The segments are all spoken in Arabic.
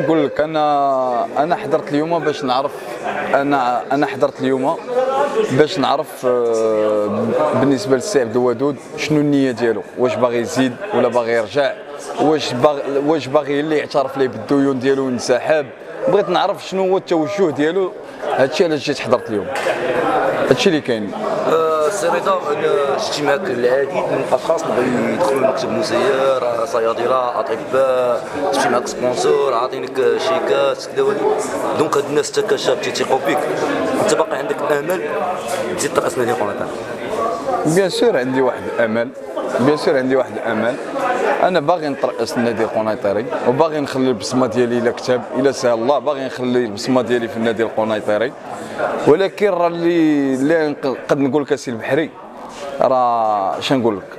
نقول لك انا حضرت اليوم باش نعرف. انا حضرت اليوم باش نعرف بالنسبه للسي عبد الودود شنو النيه ديالو، واش باغي يزيد ولا باغي يرجع، واش باغي اللي يعترف ليه بالديون ديالو وينسحب. بغيت نعرف شنو هو التوجه ديالو. هادشي علاش جيت حضرت اليوم، هادشي اللي كاين. السي رضا، انا شتي معك العديد من الاشخاص اللي بغاو يدخلوا المكتب مسير، صيادله، اطباء، شتي معك سبونسور، عاطينك شيكات كذا ولي. دونك هاد الناس حتى كشاب تيثيقوا بك، انت باقي عندك امل تزيد ترأس نادي قنيطره؟ بيان سور عندي واحد الامل، بيان سور عندي واحد الامل. انا باغي نترأس النادي القنيطري وباغي نخلي البصمه ديالي الى كتاب، الى سهل الله باغي نخلي البصمه ديالي في النادي القنيطري. ولكن راه اللي قد نقول لك اسي البحري، راه شنقول لك،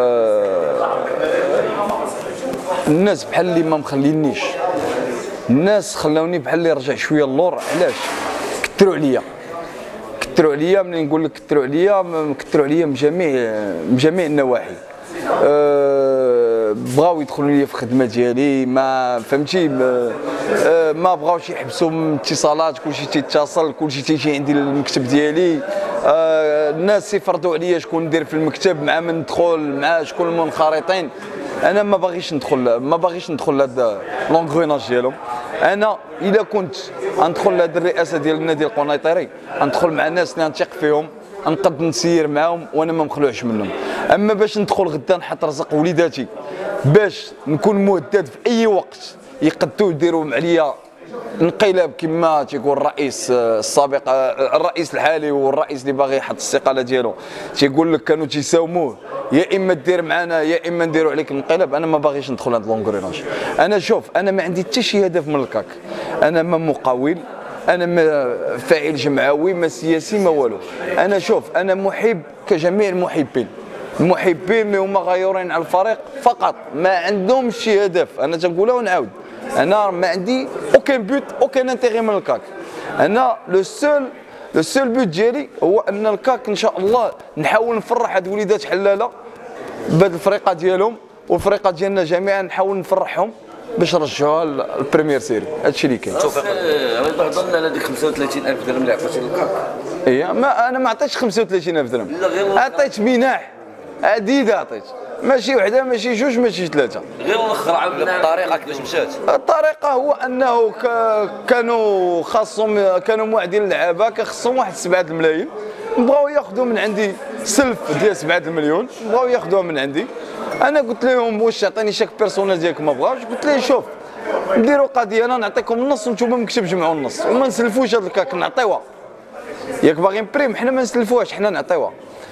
الناس بحال اللي ما مخلينيش، الناس خلاوني بحال اللي رجع شويه اللور. علاش؟ كثروا عليا ملي نقول لك كثروا عليا من جميع النواحي. بغاو يدخلوا لي في الخدمه ديالي، ما فهمتي، ما بغاوش يحبسوا من الاتصالات، كلشي تيتصل، كلشي تيجي عندي للمكتب ديالي. الناس يفرضوا عليا شكون ندير في المكتب، مع من ندخل، مع شكون المنخرطين. انا ما باغيش ندخل لهذا لونغروناج ديالهم. انا الا كنت غندخل لهذه الرئاسه ديال النادي القنيطري غندخل مع الناس اللي غنثق فيهم، نقد نسير معاهم وانا ما مخلوعش منهم. اما باش ندخل غدا نحط رزق وليداتي باش نكون مهدد في اي وقت يقدوا يديروا عليا انقلاب كما تيقول الرئيس السابق، الرئيس الحالي والرئيس اللي باغي يحط الاستقاله ديالو، تيقول لك كانوا تيساوموه يا اما دير معنا يا اما نديروا عليك انقلاب. انا ما باغيش ندخل هذا لونغروناج. انا شوف، انا ما عندي حتى شي هدف من الكاك، انا ما مقاول، انا ما فاعل جمعوي، ما سياسي، ما والو. انا شوف، انا محب كجميع المحبين اللي هما غيورين على الفريق فقط، ما عندهمش شي هدف. انا تنقولها ونعاود، انا ما عندي اوكين بوت، اوكين انتيغي من الكاك. انا لو سول بوت ديالي هو ان الكاك ان شاء الله نحاول نفرح هاد وليدات حلاله بهاد الفريقه ديالهم والفريقه ديالنا جميعا، نحاول نفرحهم باش نرجعوها للبريمير سيري. هادشي اللي كاين. رضا، ظن على ديك 35,000 درهم اللي عطيتي للكاك. ايه، ما انا ما عطيتش 35,000 درهم، عطيت مناح عديده، عطيت ماشي وحده، ماشي جوج، ماشي ثلاثه. غير الاخر عاود الطريقه كيفاش مشات. الطريقه هو انه كانوا خاصهم، كانوا موعدين اللعابه كخصهم واحد 7 الملايين، بغاو ياخذوا من عندي سلف ديال 7 المليون، بغاو ياخذوها من عندي. انا قلت لهم واش تعطيني شاك بيرسونيل ديالك؟ ما بغاوش. قلت لهم شوف، نديروا قضيه، انا نعطيكم النص وانتم ما مكتب جمعوا النص، وما نسلفوش هذا الكاك، نعطيوها. ياك باغي بريم، حنا ما نسلفوهاش، حنا نعطيوها.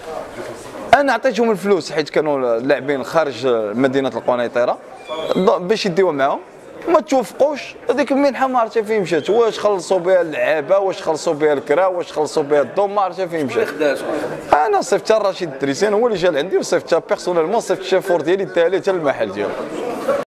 انا عطيتهم الفلوس حيت كانوا لاعبين خارج مدينه القنيطره باش يديوها معاهم، ما توفقوش. هذيك المنحه ما عرفتش فين مشات، واش خلصوا بها اللعابه، واش خلصوا بها الكرا، واش خلصوا بها الضم، ما عرفتش فين مشات. انا صيفطها الرشيد الدريسين، هو اللي جا لعندي، وصيفطها بيرسونيلمون، صيفط الشافور ديالي داها ليه حتى المحل ديالو.